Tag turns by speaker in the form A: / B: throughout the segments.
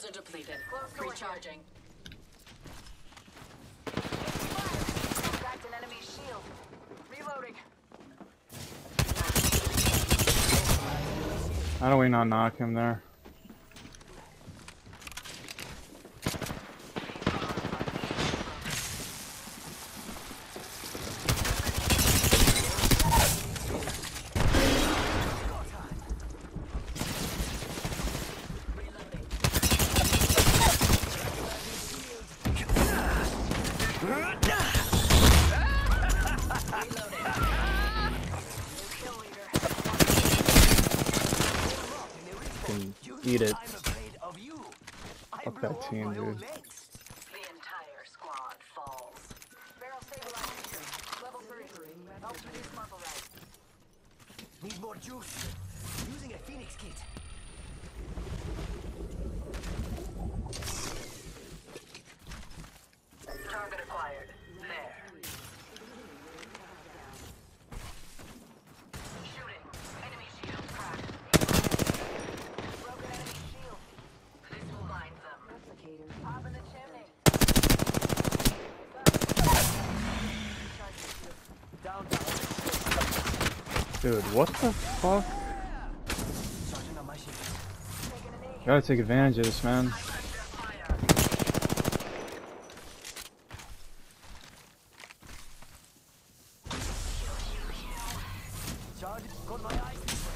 A: Shields are depleted. Recharging.
B: Cracked an enemy shield. Reloading.
C: How do we not knock him there? Eat it. Fuck that team, dude.
B: The entire squad falls. Barrel stabilization. Level 3. Helps reduce marble red.
D: Need more juice. Using a Phoenix kit.
B: Target acquired. There. Shooting. Enemy shield cracked. Broken enemy shield. This will bind them. Pop in the chimney.
D: Down.
C: Dude, what the fuck?
D: Charging on my shield.
C: Gotta take advantage of this, man.
D: Charge. Got my eyes.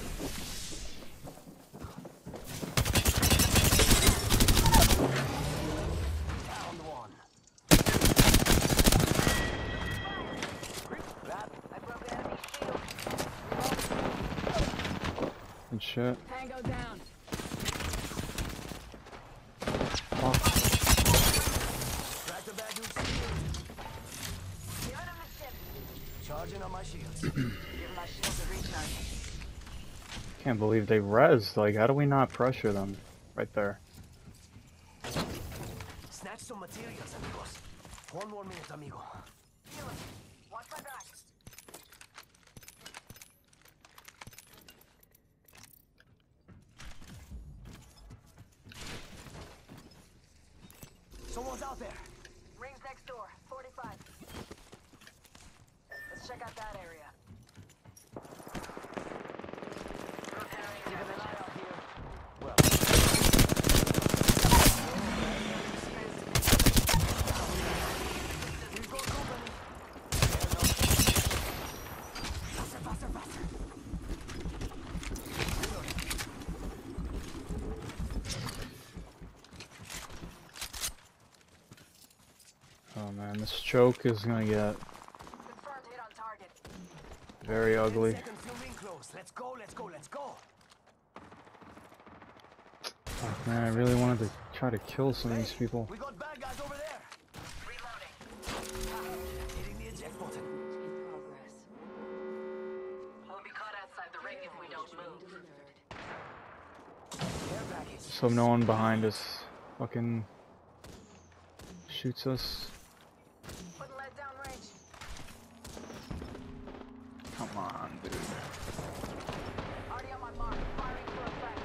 D: Down one. Grab.
B: I broke the enemy shield.
C: And shit.
A: Tango down.
C: Fuck.
D: Crack the bad dude's shield.
B: Give him the ship.
D: Charging on my shields.
B: Give my shield a recharge.
C: Can't believe they rezzed. Like, how do we not pressure them? Right there.
D: Snatch some materials, amigos. 1 more minute, amigo.
B: Heal him. Watch my back.
D: Someone's out there.
B: Rings next door. 45. Let's check out that area.
D: Keeping an eye out here. Well. We've got company. Faster, faster, faster.
C: Oh man, this choke is gonna get
B: Confirmed hit on target.
C: very ugly.
D: 10 seconds till ring close. Let's go, let's go, let's go.
C: Fuck, man, I really wanted to try to kill some of these people.
D: We got bad guys over there.
B: Reloading.
D: Hitting the eject button.
B: We'll be caught outside the ring if we don't move.
D: Care package.
C: So no one behind us fucking shoots us.
B: Putting lead down range.
C: Come on, dude.
B: Already on my mark. Firing for effect.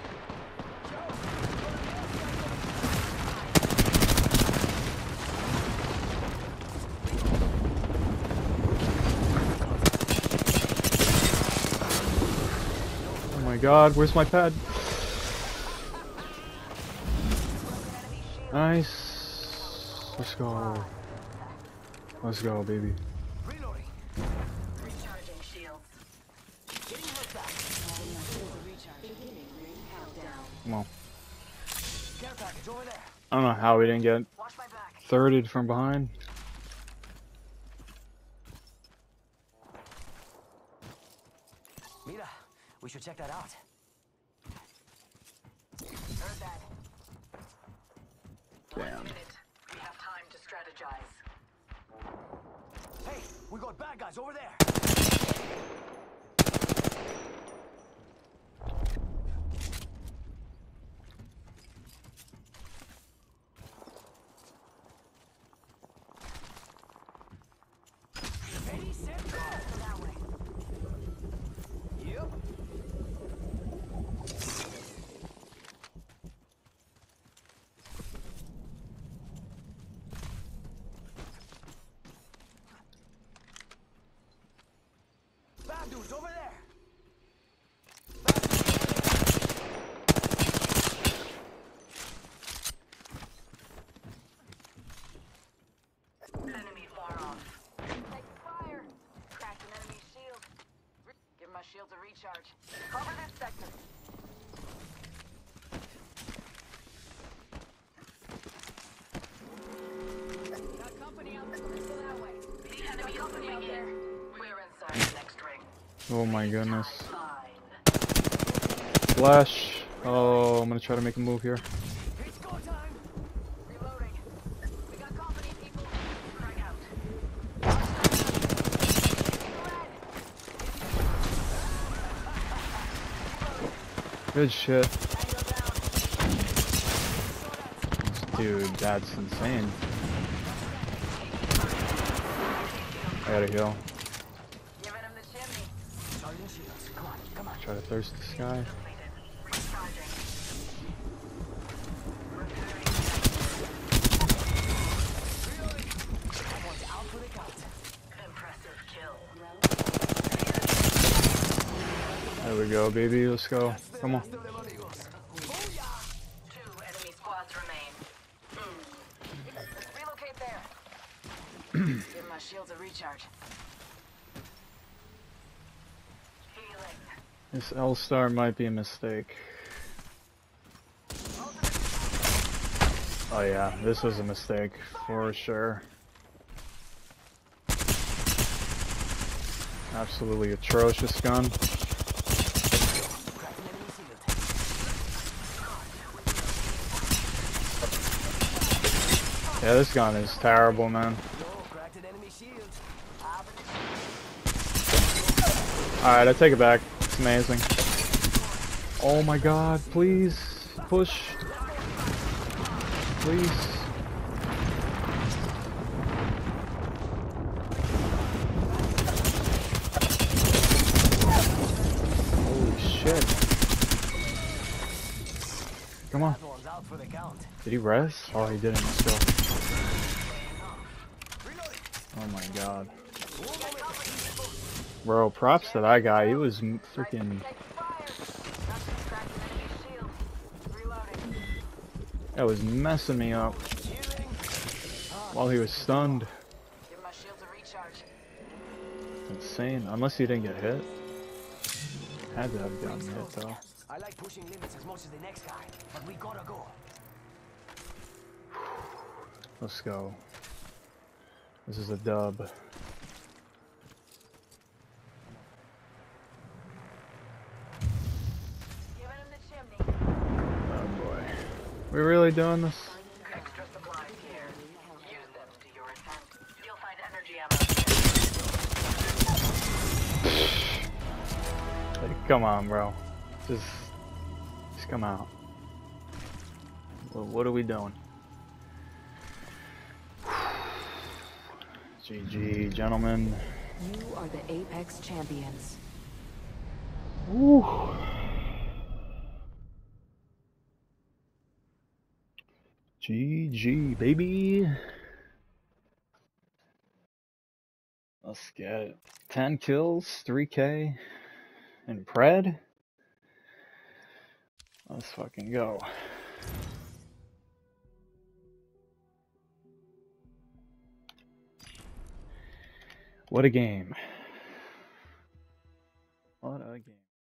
C: Oh my god, where's my pad? Nice. Let's go. Let's go, baby.
D: Reloading.
B: Recharging shields.
D: Getting hurt back.
C: Come on.
D: Care package over there.
C: I don't know how we didn't get
B: Watch my back.
C: thirded from behind.
D: Mira, we should check that out.
B: Heard that.
C: Damn.
B: 1 minute. We have time to strategize.
D: Hey, we got bad guys over there. Ready, set, go.
B: That way.
D: Yep. on, dudes, over there.
B: Enemy far off. Take fire. Cracked an enemy shield. Give my shields a recharge. Cover this sector.
A: Got company out there.
B: Let's go that way. The enemy company out there. We're inside the next ring.
C: Oh my goodness.
B: Fine.
C: Flash. Oh, I'm gonna try to make a move here.
D: It's go time.
B: Reloading. We got company, people. Frag out.
C: Good shit.
B: Tango down.
C: Dude, that's insane. I gotta heal.
B: Giving him the chimney.
D: Charging shields. Come on, come on.
C: Try to thirst this guy.
B: Completed. Recharging.
D: Someone's out for the count.
B: Impressive kill.
C: There we go, baby. Let's go. Come on.
B: Two enemy squads remain. Let's relocate there. Give my shields a recharge. Healing.
C: This L-Star might be a mistake. Oh yeah, this was a mistake for sure. Absolutely atrocious gun.
D: Cracked an enemy shield.
C: Yeah, this gun is terrible, man.
D: No, cracked an enemy shield.
C: Alright, I take it back. It's amazing. Oh my god, please. Push. Please. Holy shit. Come on.
D: That one's out for the count.
C: Did he res? Oh, he didn't still.
D: Reloading.
C: Oh my god. Bro, props to that guy. He was freaking.
B: Take fire. Cracked an enemy shield. Reloading.
C: That was messing me up
D: Healing.
C: while he was stunned.
B: Give my shields a recharge.
C: Insane. Unless he didn't get hit. Had to have gotten hit though.
D: I like pushing limits as much as the next guy, but we gotta go.
C: Let's go. This is a dub.
B: Giving him the chimney.
C: Oh boy. We really doing this?
B: Extra supplies here. Use them to your intent. You'll find energy ammo.
C: Like, come on, bro. Just come out. Well, what are we doing? GG, gentlemen.
E: You are the Apex champions.
C: Woo. GG, baby. Let's get it. 10 kills, 3K, and Pred. Let's fucking go. What a game. What a game.